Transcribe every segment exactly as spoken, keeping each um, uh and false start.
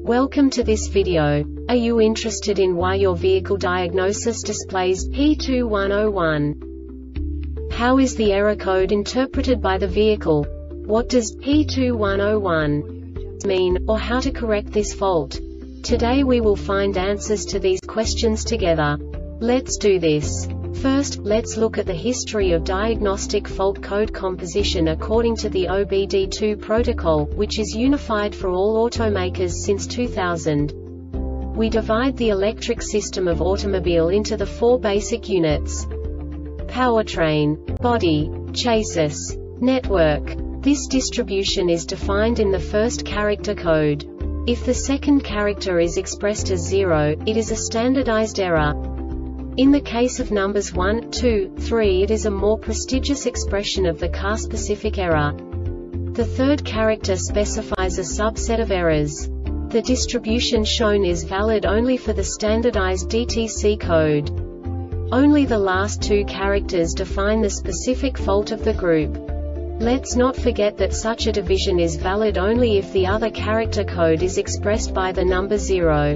Welcome to this video. Are you interested in why your vehicle diagnosis displays P two one zero one? How is the error code interpreted by the vehicle? What does P two one zero one mean, or how to correct this fault? Today we will find answers to these questions together. Let's do this. First, let's look at the history of diagnostic fault code composition according to the O B D two protocol, which is unified for all automakers since two thousand. We divide the electric system of automobile into the four basic units: powertrain, body, chassis, network. This distribution is defined in the first character code. If the second character is expressed as zero, it is a standardized error. In the case of numbers one, two, three, it is a more prestigious expression of the car-specific error. The third character specifies a subset of errors. The distribution shown is valid only for the standardized D T C code. Only the last two characters define the specific fault of the group. Let's not forget that such a division is valid only if the other character code is expressed by the number zero.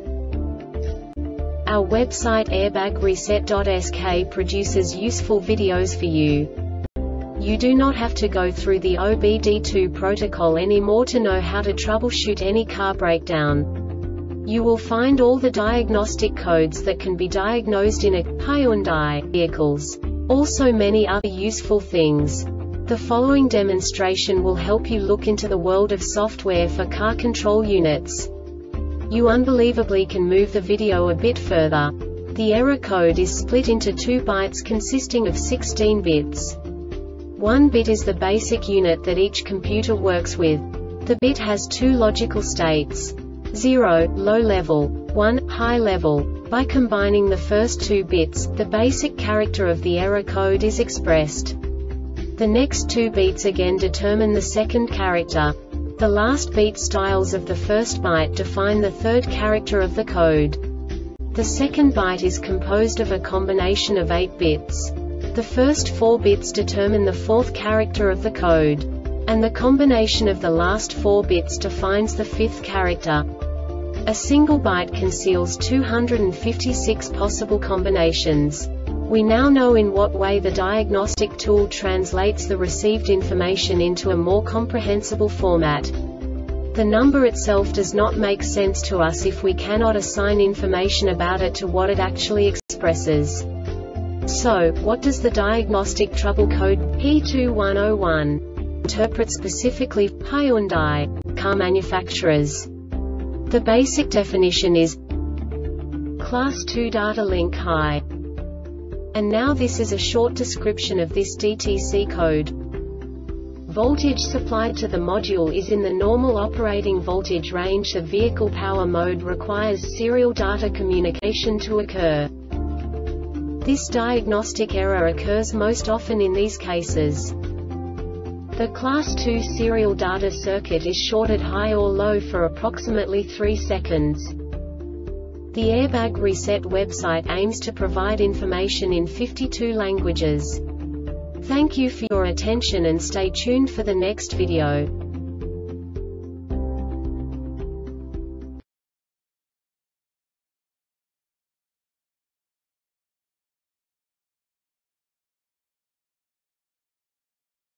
Our website airbag reset dot S K produces useful videos for you. You do not have to go through the O B D two protocol anymore to know how to troubleshoot any car breakdown. You will find all the diagnostic codes that can be diagnosed in a Hyundai vehicles. Also many other useful things. The following demonstration will help you look into the world of software for car control units. You unbelievably can move the video a bit further. The error code is split into two bytes consisting of sixteen bits. One bit is the basic unit that each computer works with. The bit has two logical states: zero, low level, one, high level. By combining the first two bits, the basic character of the error code is expressed. The next two beats again determine the second character. The last beat styles of the first byte define the third character of the code. The second byte is composed of a combination of eight bits. The first four bits determine the fourth character of the code. And the combination of the last four bits defines the fifth character. A single byte conceals two hundred fifty-six possible combinations. We now know in what way the diagnostic tool translates the received information into a more comprehensible format. The number itself does not make sense to us if we cannot assign information about it to what it actually expresses. So, what does the diagnostic trouble code P two one zero one interpret specifically for Hyundai car manufacturers? The basic definition is Class two data link high. And now this is a short description of this D T C code. Voltage supplied to the module is in the normal operating voltage range. The vehicle power mode requires serial data communication to occur. This diagnostic error occurs most often in these cases. The class two serial data circuit is shorted high or low for approximately three seconds. The Airbag Reset website aims to provide information in fifty-two languages. Thank you for your attention and stay tuned for the next video.